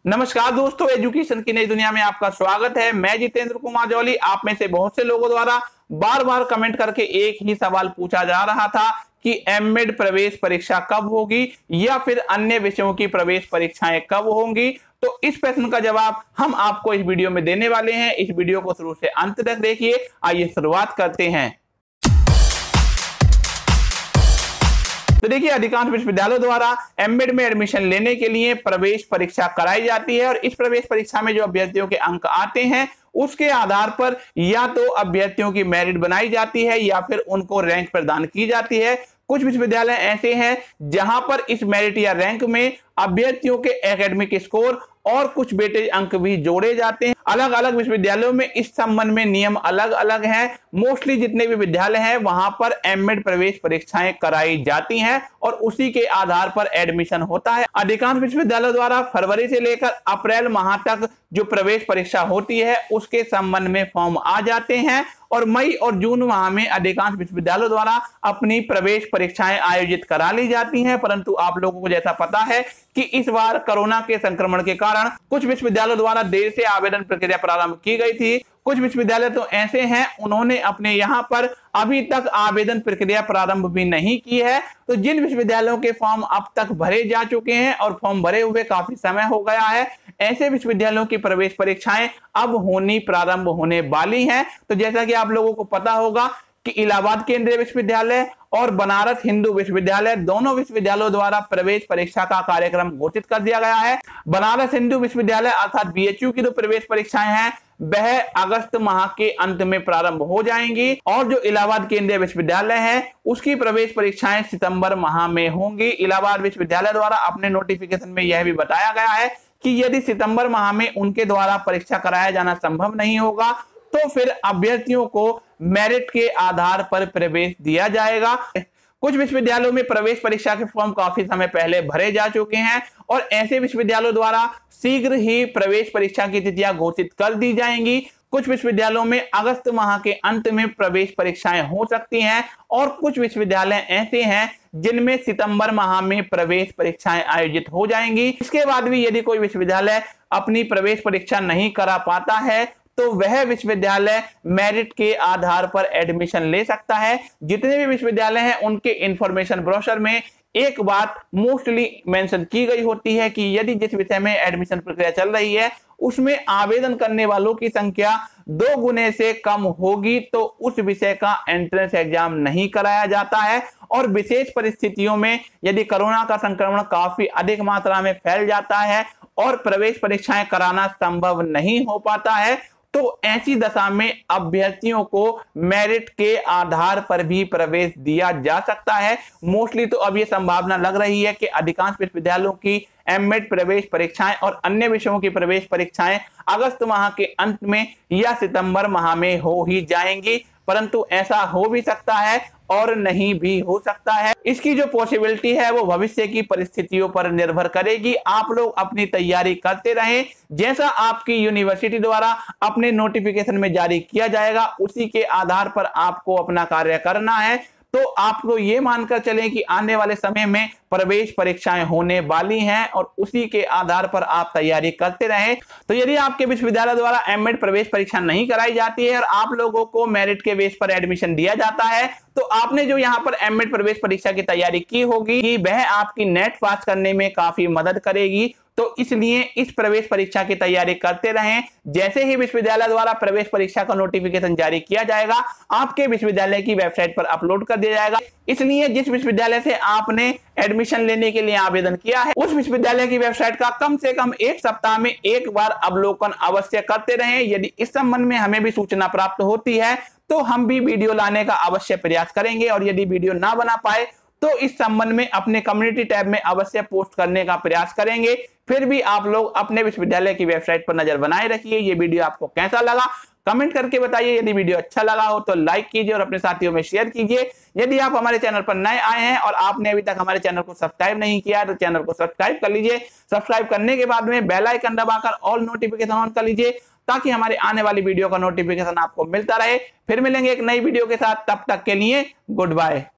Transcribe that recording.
नमस्कार दोस्तों, एजुकेशन की नई दुनिया में आपका स्वागत है। मैं जितेंद्र कुमार जौली। आप में से बहुत से लोगों द्वारा बार बार कमेंट करके एक ही सवाल पूछा जा रहा था कि एमएड प्रवेश परीक्षा कब होगी या फिर अन्य विषयों की प्रवेश परीक्षाएं कब होंगी। तो इस प्रश्न का जवाब हम आपको इस वीडियो में देने वाले हैं। इस वीडियो को शुरू से अंत तक देखिए। आइए शुरुआत करते हैं। तो देखिए, अधिकांश विश्वविद्यालयों द्वारा एमएड में एडमिशन लेने के लिए प्रवेश परीक्षा कराई जाती है और इस प्रवेश परीक्षा में जो अभ्यर्थियों के अंक आते हैं उसके आधार पर या तो अभ्यर्थियों की मेरिट बनाई जाती है या फिर उनको रैंक प्रदान की जाती है। कुछ विश्वविद्यालय ऐसे हैं जहां पर इस मेरिट या रैंक में अभ्यर्थियों के एकेडमिक स्कोर और कुछ वेटेज अंक भी जोड़े जाते हैं। अलग अलग विश्वविद्यालयों में इस संबंध में नियम अलग अलग हैं। मोस्टली जितने भी विद्यालय हैं वहां पर एमएड प्रवेश परीक्षाएं कराई जाती हैं और उसी के आधार पर एडमिशन होता है। अधिकांश विश्वविद्यालयों द्वारा फरवरी से लेकर अप्रैल माह तक जो प्रवेश परीक्षा होती है उसके संबंध में फॉर्म आ जाते हैं और मई और जून माह में अधिकांश विश्वविद्यालयों द्वारा अपनी प्रवेश परीक्षाएं आयोजित करा ली जाती हैं। परंतु आप लोगों को जैसा पता है कि इस बार कोरोना के संक्रमण के कारण कुछ विश्वविद्यालयों द्वारा देर से आवेदन प्रक्रिया प्रारंभ की गई थी। कुछ विश्वविद्यालय तो ऐसे हैं उन्होंने अपने यहाँ पर अभी तक आवेदन प्रक्रिया प्रारंभ भी नहीं की है। तो जिन विश्वविद्यालयों के फॉर्म अब तक भरे जा चुके हैं और फॉर्म भरे हुए काफी समय हो गया है, ऐसे विश्वविद्यालयों की प्रवेश परीक्षाएं अब होनी प्रारंभ होने वाली हैं। तो जैसा कि आप लोगों को पता होगा कि इलाहाबाद केंद्रीय विश्वविद्यालय और बनारस हिंदू विश्वविद्यालय दोनों विश्वविद्यालयों द्वारा प्रवेश परीक्षा का कार्यक्रम घोषित कर दिया गया है। बनारस हिंदू विश्वविद्यालय अर्थात बीएचयू की जो प्रवेश परीक्षाएं हैं वह अगस्त माह के अंत में प्रारंभ हो जाएंगी और जो इलाहाबाद केंद्रीय विश्वविद्यालय है उसकी प्रवेश परीक्षाएं सितंबर माह में होंगी। इलाहाबाद विश्वविद्यालय द्वारा अपने नोटिफिकेशन में यह भी बताया गया है कि यदि सितंबर माह में उनके द्वारा परीक्षा कराया जाना संभव नहीं होगा तो फिर अभ्यर्थियों को मेरिट के आधार पर प्रवेश दिया जाएगा। कुछ विश्वविद्यालयों में प्रवेश परीक्षा के फॉर्म काफी समय पहले भरे जा चुके हैं और ऐसे विश्वविद्यालयों द्वारा शीघ्र ही प्रवेश परीक्षा की तिथियां घोषित कर दी जाएंगी। कुछ विश्वविद्यालयों में अगस्त माह के अंत में प्रवेश परीक्षाएं हो सकती हैं और कुछ विश्वविद्यालय ऐसे हैं जिनमें सितंबर माह में प्रवेश परीक्षाएं आयोजित हो जाएंगी। इसके बाद भी यदि कोई विश्वविद्यालय अपनी प्रवेश परीक्षा नहीं करा पाता है तो वह विश्वविद्यालय मेरिट के आधार पर एडमिशन ले सकता है। जितने भी विश्वविद्यालय हैं उनके इंफॉर्मेशन ब्रोशर में एक बात मोस्टली मेंशन की गई होती है कि यदि जिस विषय में एडमिशन प्रक्रिया चल रही है उसमें आवेदन करने वालों की संख्या 2 गुने से कम होगी तो उस विषय का एंट्रेंस एग्जाम नहीं कराया जाता है। और विशेष परिस्थितियों में यदि कोरोना का संक्रमण काफी अधिक मात्रा में फैल जाता है और प्रवेश परीक्षाएं कराना संभव नहीं हो पाता है तो ऐसी दशा में अभ्यर्थियों को मेरिट के आधार पर भी प्रवेश दिया जा सकता है। मोस्टली तो अब ये संभावना लग रही है कि अधिकांश विश्वविद्यालयों की एमएड प्रवेश परीक्षाएं और अन्य विषयों की प्रवेश परीक्षाएं अगस्त माह के अंत में या सितंबर माह में हो ही जाएंगी। परंतु ऐसा हो भी सकता है और नहीं भी हो सकता है। इसकी जो पॉसिबिलिटी है वो भविष्य की परिस्थितियों पर निर्भर करेगी। आप लोग अपनी तैयारी करते रहें। जैसा आपकी यूनिवर्सिटी द्वारा अपने नोटिफिकेशन में जारी किया जाएगा उसी के आधार पर आपको अपना कार्य करना है। तो आप लोग ये मानकर चलें कि आने वाले समय में प्रवेश परीक्षाएं होने वाली हैं और उसी के आधार पर आप तैयारी करते रहें। तो यदि आपके विश्वविद्यालय द्वारा एमएड प्रवेश परीक्षा नहीं कराई जाती है और आप लोगों को मेरिट के बेस पर एडमिशन दिया जाता है तो आपने जो यहाँ पर एमएड प्रवेश परीक्षा की तैयारी की होगी वह आपकी नेट पास करने में काफी मदद करेगी। तो इसलिए इस प्रवेश परीक्षा की तैयारी करते रहें। जैसे ही विश्वविद्यालय द्वारा प्रवेश परीक्षा का नोटिफिकेशन जारी किया जाएगा आपके विश्वविद्यालय की वेबसाइट पर अपलोड कर दिया जाएगा। इसलिए जिस विश्वविद्यालय से आपने एडमिशन लेने के लिए आवेदन किया है उस विश्वविद्यालय की वेबसाइट का कम से कम एक सप्ताह में एक बार अवलोकन अवश्य करते रहें। यदि इस संबंध में हमें भी सूचना प्राप्त होती है तो हम भी वीडियो लाने का अवश्य प्रयास करेंगे और यदि वीडियो ना बना पाए तो इस संबंध में अपने कम्युनिटी टैब में अवश्य पोस्ट करने का प्रयास करेंगे। फिर भी आप लोग अपने विश्वविद्यालय की वेबसाइट पर नजर बनाए रखिए। ये वीडियो आपको कैसा लगा कमेंट करके बताइए। यदि वीडियो अच्छा लगा हो तो लाइक कीजिए और अपने साथियों में शेयर कीजिए। यदि आप हमारे चैनल पर नए आए हैं और आपने अभी तक हमारे चैनल को सब्सक्राइब नहीं किया है तो चैनल को सब्सक्राइब कर लीजिए। सब्सक्राइब करने के बाद में बेल आइकन दबाकर ऑल नोटिफिकेशन ऑन कर लीजिए ताकि हमारे आने वाली वीडियो का नोटिफिकेशन आपको मिलता रहे। फिर मिलेंगे एक नई वीडियो के साथ, तब तक के लिए गुड बाय।